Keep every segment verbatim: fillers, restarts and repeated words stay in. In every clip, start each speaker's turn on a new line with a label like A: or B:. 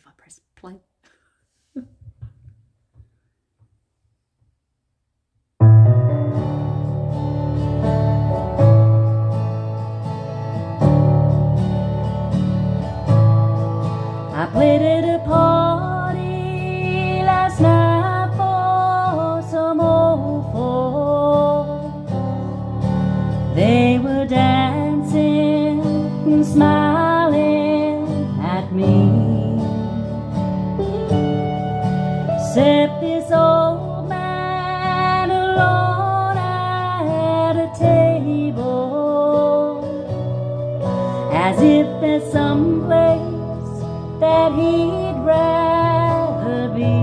A: if I press play. I played at a party last night for some old folks. They were dancing and smiling at me, except this old man alone at a table, as if there's some place that he'd rather be.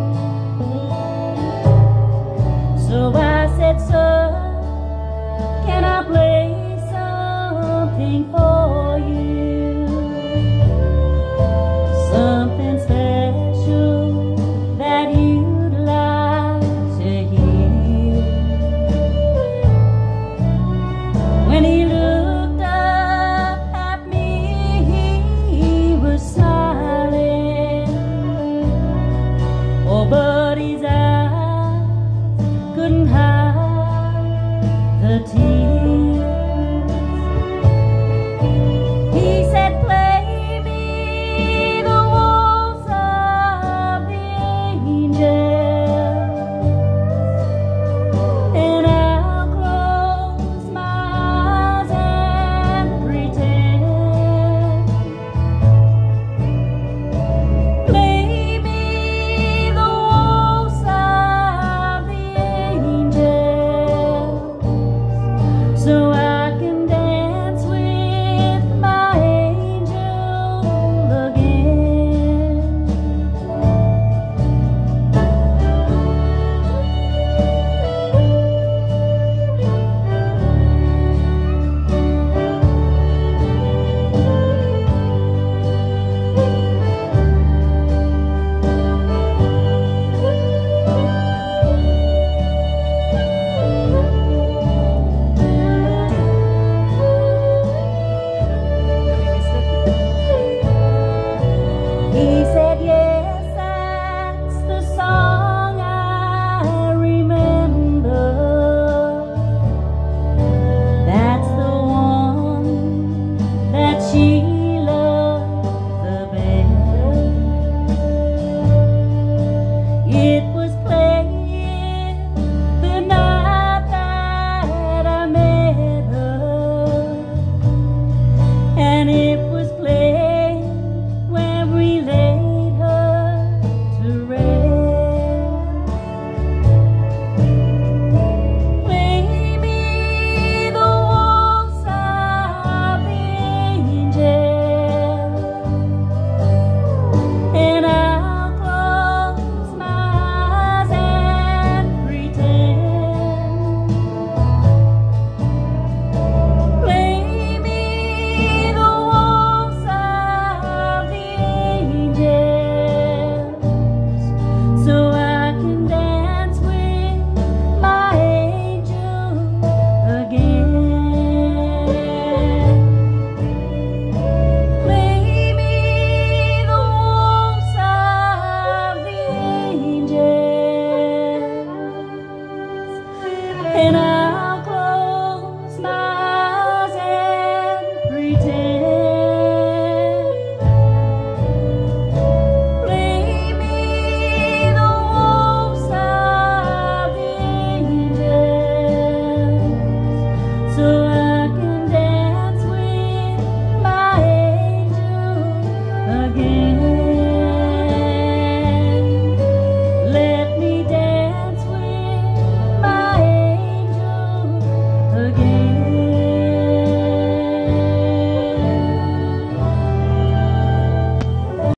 A: So I said, sir, can I play something for you? Something special that you'd like to hear. When he looked up at me, he was silent. Oh, but his eyes couldn't hide the tears. He said, play me the waltz of the angels, and I'll close my eyes and pretend. Play me the waltz of the angels, so I can dance with my angel again. He said, yes, that's the song I remember. That's the one that she loved the best. It was playing the night that I met her, and it was playing when we laid her to rest. Play me the waltz of the angels, and I'll close my eyes and pretend. Play me the waltz of the angels, so I can dance with my angel again. Play me the waltz of the angels, and I'll close my eyes and pretend. Play me the waltz of the angels, so I can dance with my angel again.